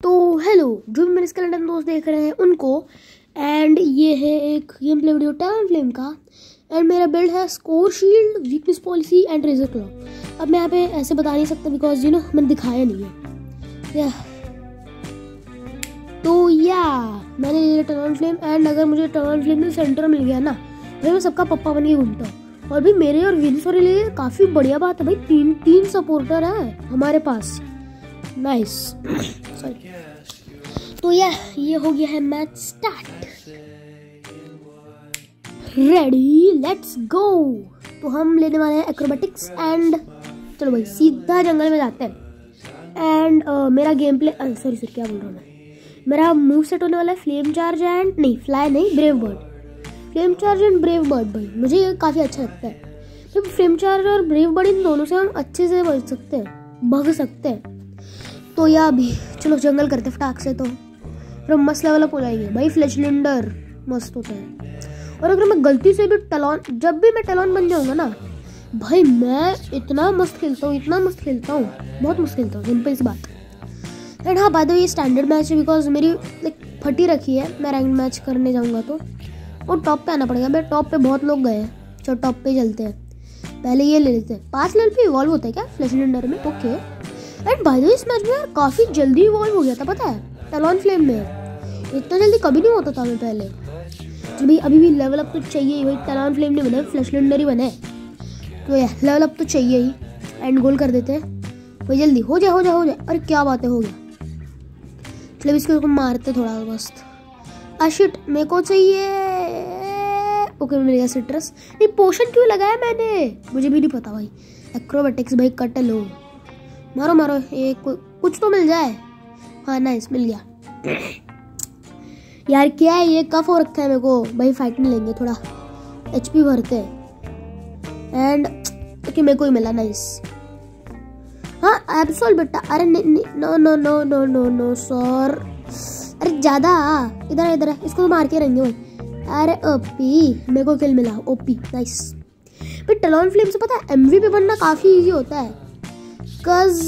तो हेलो, जो भी मेरे इस कैलेंडर में दोस्त देख रहे हैं उनको। एंड ये है एक गेम प्ले वीडियो टैलेंटफ्लेम का। एंड मेरा बिल्ड है score shield, weakness policy and razor claw. अब मैं यहाँ पे ऐसे बता नहीं सकता बिकॉज मैंने दिखाया नहीं है। तो मैंने ले लिया टैलेंटफ्लेम। एंड अगर मुझे टैलेंटफ्लेम में सेंटर मिल गया ना, भाई मैं सबका पप्पा बन के घूमता हूँ। और भी मेरे और विंस के लिए काफ़ी बढ़िया बात है भाई, तीन सपोर्टर है हमारे पास। Nice sorry. तो ये हो गया है match start. Ready, let's go. तो हम लेने वाले हैं एक्रोबैटिक्स। एंड चलो भाई सीधा जंगल में जाते हैं। एंड मेरा गेम प्ले सॉरी क्या बोल रहा हूँ मैं। मेरा मूव सेट होने वाला है flame charge and brave bird. Flame charge and brave bird भाई मुझे ये काफ़ी अच्छा लगता है। तो फ्लेम चार्ज और ब्रेव बर्ड इन दोनों से हम अच्छे से भग सकते हैं। तो अभी चलो जंगल करते फटाक से। तो फिर मस्त लेवल अप हो जाएंगे भाई। फ्लेशलिंडर मस्त होता है। और अगर मैं गलती से भी जब भी मैं टैलॉन बन जाऊंगा ना भाई, मैं इतना मस्त खेलता हूँ बहुत मस्त खेलता हूँ, सिंपल सी बात। एंड हाँ, बाय द वे ये स्टैंडर्ड मैच है बिकॉज मेरी फटी रखी है। मैं रैंक मैच करने जाऊँगा तो और टॉप पे आना पड़ेगा। भाई टॉप पे बहुत लोग गए हैं, चलो टॉप पे चलते हैं। पहले ये ले लेते हैं। 5 लेवल पे इवॉल्व होता है क्या फ्लेशलिंडर में? Okay. And by the way इस मैच में यार काफ़ी जल्दी इवॉल्व हो गया था, पता है टैलॉनफ्लेम में। इतना जल्दी कभी नहीं होता था मैं पहले। तो भाई अभी भी लेवल अप तो चाहिए भाई। टैलॉनफ्लेम नहीं बने, फ्लेशलिंडर ही बने। तो लेवल अप तो चाहिए ही। एंड गोल कर देते हैं भाई, जल्दी हो जाए। अरे क्या बात है, हो गया। चलो इसको मारते थोड़ा मस्त। शिट, मेरे को चाहिए। ओके मिल गया सिट्रस। नहीं, पोशन क्यों लगाया मैंने, मुझे भी नहीं पता भाई। एक्रोबैटिक्स भाई कट लो, मारो एक कुछ तो मिल जाए। हाँ नाइस, मिल गया। यार क्या है ये, कफ हो रखा है मेरे को भाई। फाइट नहीं लेंगे, थोड़ा एचपी भरते हैं। एंड ओके मेरे को ही मिला, नाइस। हाँ एब्सोल बेटा। अरे नो सर। अरे ज्यादा इधर इसको तो मार के रहेंगे भाई। अरे ओपी, मेरे को किल मिला। ओपी नाइस भाई। टैलॉनफ्लेम से पता है एमवीपी बनना काफी इजी होता है। कज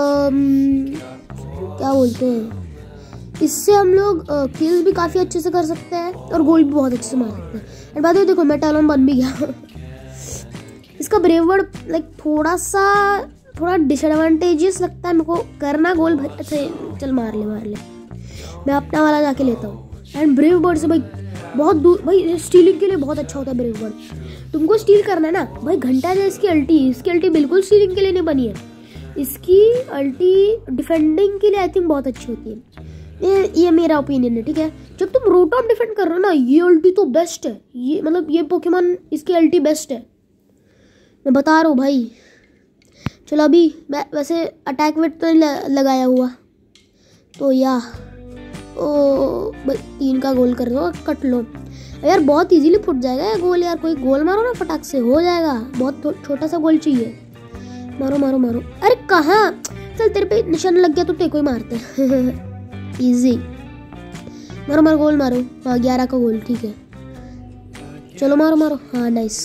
क्या बोलते हैं, इससे हम लोग किल भी काफी अच्छे से कर सकते हैं और गोल भी बहुत अच्छे से मार सकते हैं। और बाद में देखो मैं टैलॉन बन भी गया। इसका ब्रेव वर्ड थोड़ा डिसएडवांटेजेस लगता है मेरे को करना गोल। चल मार ले, मैं अपना वाला जाके लेता हूँ। एंड ब्रेव बर्ड से भाई बहुत दूर भाई, स्टीलिंग के लिए बहुत अच्छा होता है ब्रेव बर्ड। तुमको स्टील करना है ना भाई, घंटा है इसकी अल्टी बिल्कुल स्टीलिंग के लिए नहीं बनी है। इसकी अल्टी डिफेंडिंग के लिए आई थिंक बहुत अच्छी होती है। ये मेरा ओपिनियन है, ठीक है। जब तुम रोटॉम डिफेंड कर रहे हो ना, ये अल्टी तो बेस्ट है। ये पोकेमॉन इसकी अल्टी बेस्ट है, मैं बता रहा हूँ भाई। चलो अभी मैं वैसे अटैक वेट तो लगाया हुआ। तो भाई 3 का गोल कर दो, कट लो यार। बहुत इजीली फुट जाएगा ये गोल यार। कोई गोल मारो ना फटाक से, हो जाएगा। बहुत छोटा सा गोल चाहिए। मारो। अरे कहाँ, चल तेरे पे निशान लग गया तो तेरे को ही मारते। इजी। मारो गोल मारो। हाँ 11 का गोल, ठीक है। चलो मारो। हाँ नाइस।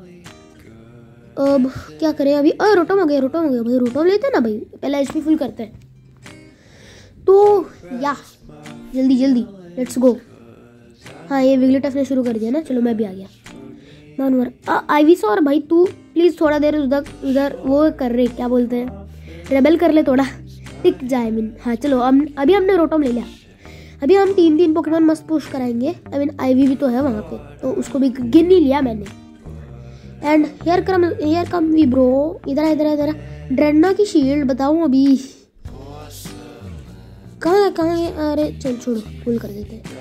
अब क्या करें अभी? रोटम हो गया भाई। रोटम लेते हैं ना भाई, पहले एचपी फुल करते हैं। तो जल्दी लेट्स गो। हाँ ये विगलेटफ ने शुरू कर दिया ना, चलो मैं भी आ गया। मार आईवीस। और भाई तू प्लीज थोड़ा देर उधर वो कर रहे, क्या बोलते हैं, रेबल कर ले थोड़ा, टिक जाए मीन। हाँ चलो अभी हमने रोटम ले लिया। अभी हम 3 पोकेमॉन मस्त पुश कराएंगे। आईवी भी तो है वहाँ पे, तो उसको भी गिन नहीं लिया मैंने। And here come we bro. इधर ड्रेडना की शील्ड बताऊं अभी कहाँ है? अरे चल छोड़ो, फुल कर देते हैं।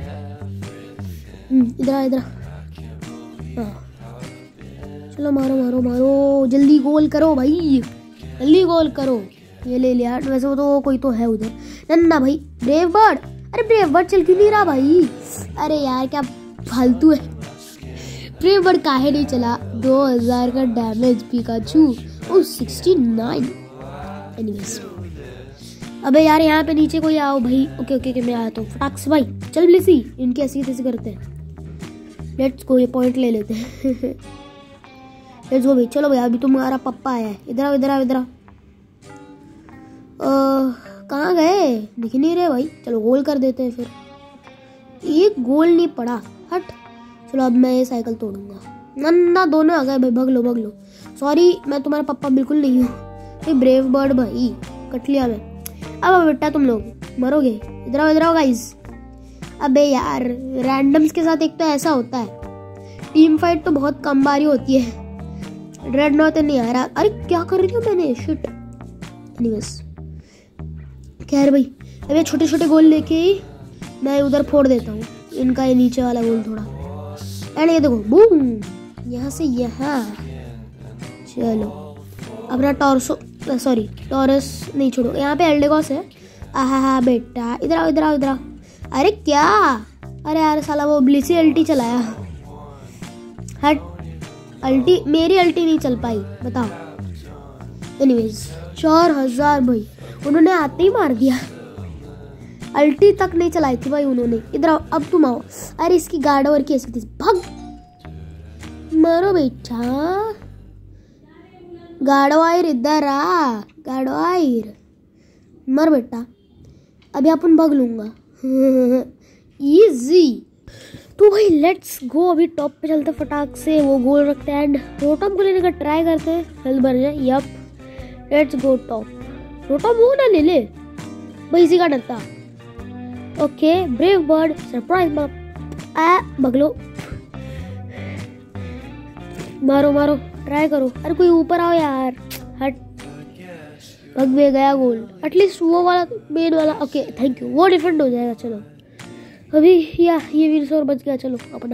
इधर हाँ चलो मारो। जल्दी गोल करो भाई, जल्दी गोल करो। ये ले लिया। वैसे वो तो कोई तो है उधर। नन्ना भाई ब्रेव बर्ड। अरे ब्रेव बर्ड चल क्यों नहीं रहा भाई? अरे यार क्या फालतू है। ब्रेव बर्ड काहे नहीं चला? 2000 का डैमेज पिकाचू। 69। एनीवेज अबे यार यहाँ पे नीचे कोई आओ भाई। ओके मैं आया तो फटाक से भाई। चल ब्लिसी, इनकी ऐसी करते हैं। लेट्स गो, ये पॉइंट ले लेते हैं। लेट्स गो भाई। चलो भाई अभी तुम्हारा पप्पा आया है। इधर आओ। कहाँ गए, दिख नहीं रहे भाई। चलो गोल कर देते हैं फिर। एक गोल नहीं पड़ा, हट। चलो अब मैं ये साइकिल तोड़ूंगा। नन्ना दोनों आ गए भाई, भग लो भग लो। सॉरी मैं तुम्हारा पापा बिल्कुल नहीं हूँ। ब्रेव बर्ड भाई, कट लिया मैं। अब बेटा तुम लोग मरोगे। इधर आओ गाइस। अबे यार रैंडम्स के साथ एक तो ऐसा होता है, टीम फाइट तो बहुत कम बारी होती है। ड्रेडनॉट नहीं आ रहा। अरे क्या कर रही हूँ मैंने, शिट। एनीवेज खैर भाई, अब ये छोटे छोटे गोल लेके ही मैं उधर फोड़ देता हूँ इनका ये नीचे वाला गोल थोड़ा। एंड ये देखो बूम, यहाँ से यहाँ। चलो अपना टॉरस नहीं छोड़ो, यहाँ पे एल्डेगॉस है। आहा बेटा इधर आओ इधर आओ इधर आओ। अरे क्या, अरे यार साला वो ब्लिसी अल्टी चलाया। हट, अल्टी मेरी अल्टी नहीं चल पाई, बताओ। एनीवेज 4000 भाई, उन्होंने आते ही मार दिया। अल्टी तक नहीं चलाई थी भाई उन्होंने। इधर आओ, अब तुम आओ। अरे इसकी गार्ड ओवर कैसी थी, भाग मारो बेटा। गाड़वायर इधर आ, गाड़वायर मर बेटा। अभी अपन भाग लूंगा। इजी। तो भाई लेट्स गो, अभी टॉप पे चलते फटाक से, वो गोल रखते हैं एंड रोटम को लेने का ट्राई करते हैं, हेल्थ बढ़ जाए। Yup let's go top. Rotom वो ना ले ले भाई, इसी का डर था। ओके ब्रेव बर्ड सरप्राइज बगलो। मारो मारो ट्राई करो। अरे कोई ऊपर आओ यार, हट। भग में गया गोल, एटलीस्ट वो वाला मेन वाला। ओके थैंक यू, वो डिफेंड हो जाएगा। चलो अभी ये वीरसोर बच गया। चलो अपना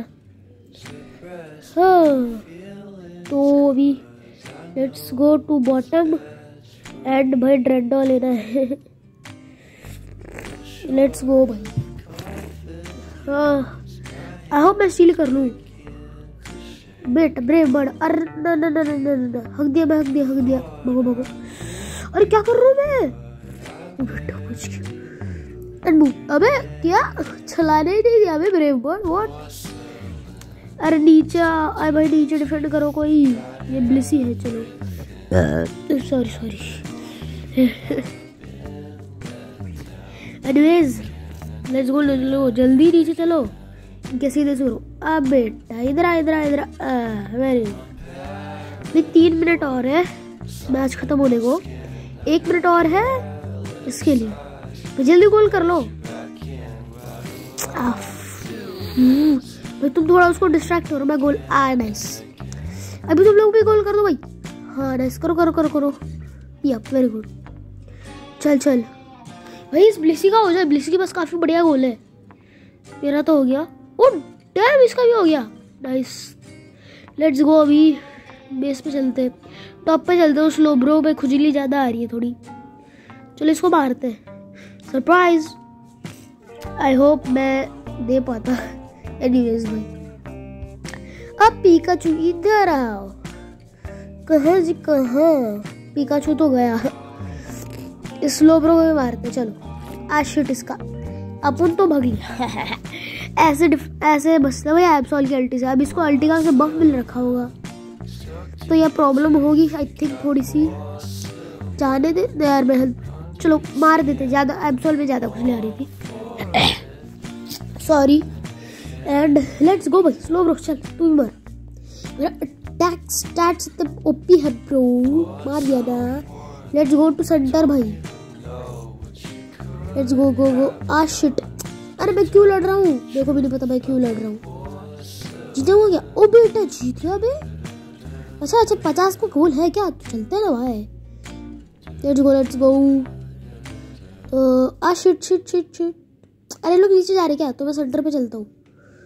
हाँ, तो अभी let's go to bottom and भाई ड्रेडनॉट लेना है। लेट्स गो भाई। हाँ आओ, मैं स्टील कर लूँ बेटा। ब्रेव बर्ड, अरे ना ना ना ना ना ना, हक दिया मैं, हक दिया। भगो भगो। अरे क्या कर रहा हूँ मैं बेटा, कुछ अबे क्या चलाने ही नहीं दिया ब्रेव बर्ड, व्हाट। अरे नीचे अरे भाई नीचे डिफेंड करो कोई, ये ब्लिसी है। चलो सॉरी। एनीवेज लेट्स गो, लो जल्दी नीचे चलो, इनके सीधे शुरू। अब बेटा इधर आ वेरी गुड। 3 मिनट और है मैच खत्म होने को, 1 मिनट और है इसके लिए, तो जल्दी गोल कर लो। भाई तुम थोड़ा उसको डिस्ट्रैक्ट करो, मैं गोल। नाइस। अभी तुम लोग भी गोल कर दो भाई। हाँ नाइस, करो। Yup very good. चल भाई इस ब्लिसी का हो जाए, ब्लिसी के पास काफी बढ़िया गोल है। मेरा तो हो गया। ओ डैम, इसका भी हो गया। Nice let's go. अभी बेस पे चलते, टॉप पे चलते। उस लोब्रो पे खुजली ज्यादा आ रही है थोड़ी। चलो इसको मारते हैं, सरप्राइज। आई होप मैं दे पाता। एनीवेज भाई अब पिकाचू इधर आओ। कहाँ जी कहाँ, पिकाचू तो गया। इस लोब्रो को मारते। चलो शिट, इसका अपन तो भग लिया। ऐसे बचते भाई एब्सॉल की अल्टी से। अब इसको अल्टी का से बफ मिल रखा होगा, तो यह प्रॉब्लम होगी आई थिंक थोड़ी सी। जाने दे यार मैं, चलो मार देते। ज्यादा एब्सॉल में ज्यादा कुछ नहीं आ रही थी, सॉरी। एंड लेट्स गो भाई, स्लो ब्रो। चल तू ही मार, मेरा अटैक स्टैट्स इतने ओपी है ब्रो। मार दिया ना। लेट्स गो टू सेंटर भाई, लेट्स गो। शिट, अरे मैं क्यों लड़ रहा हूँ, देखो भी नहीं पता मैं क्यों लड़ रहा हूँ। जीता क्या? ओ बेटा जीत गया बे। अच्छा 50 को गोल है क्या? तो चलते हैं ना भाई। Let's go. शिट। अरे लोग नीचे जा रहे क्या? तो मैं सेंटर पे चलता हूँ।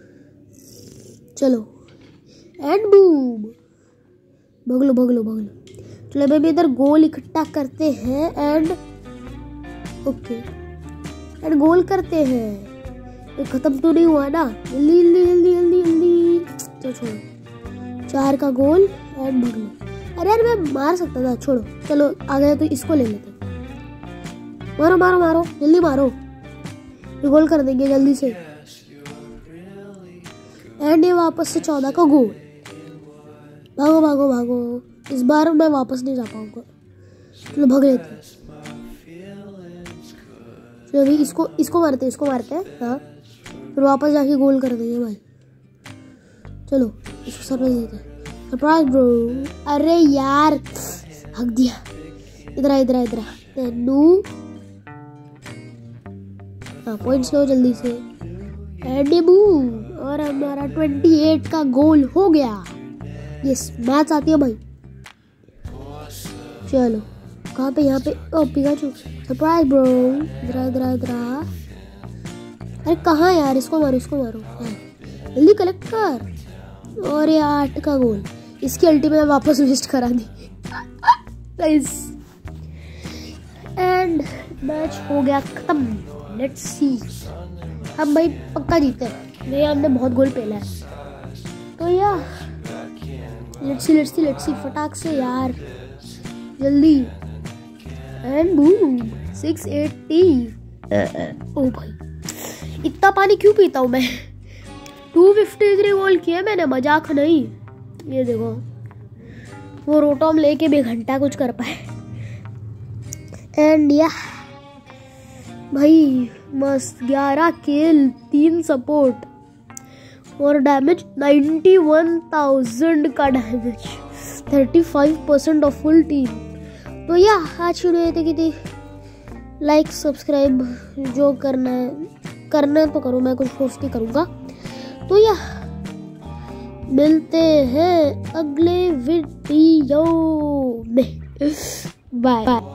चलो एंड बूम, भगलो। चलो अभी इधर गोल इकट्ठा करते हैं एंड ओके एंड गोल करते हैं। ये खत्म तो नहीं हुआ ना, जल्दी। चलो छोड़ो, 4 का गोल एंड भगलो। अरे यार मैं मार सकता था, छोड़ो। चलो आ गया तो इसको ले लेते। मारो जल्दी मारो, ये गोल कर देंगे जल्दी से। एंड ये वापस से 14 का गोल। भागो। इस बार मैं वापस नहीं जा पाऊंगा। चलो भाग लेते। तो अभी इसको मारते हैं हाँ, फिर वापस जाके गोल कर देंगे भाई। चलो इसको सर पे देते हैं, सरप्राइज ब्रो। अरे यार हक दिया। इधर आ तेनू। हाँ पॉइंट्स लो जल्दी से। और हमारा 28 का गोल हो गया। यस मैच आती है भाई। चलो कहाँ पे, यहाँ पे। Oh Pikachu, surprise bro. इधर। अरे कहाँ यार, इसको मारो हाँ जल्दी कलेक्ट कर। और ये 8 का गोल, इसकी अल्टी में वापस वेस्ट करा दी। गाइस एंड मैच हो गया खत्म। लेट्स सी, हम भाई पक्का जीते हैं, मेरे हमने बहुत गोल पेला है। तो यार लेट्स सी फटाक से यार जल्दी। And boom 680। ओ भाई इतना पानी क्यों पीता हूँ मैं। 253 गोल किया मैंने, मजाक नहीं। ये देखो वो रोटोम लेके भी घंटा कुछ कर पाए। एंड या भाई मस्त 11 किल, 3 सपोर्ट और डैमेज 91,000 का डैमेज, 35% ऑफ फुल टीम। तो या आज वीडियो ये थी कि लाइक सब्सक्राइब जो करना है तो करो, मैं कुछ पोस्ट नहीं करूँगा। तो या मिलते हैं अगले वीडियो में, बाय।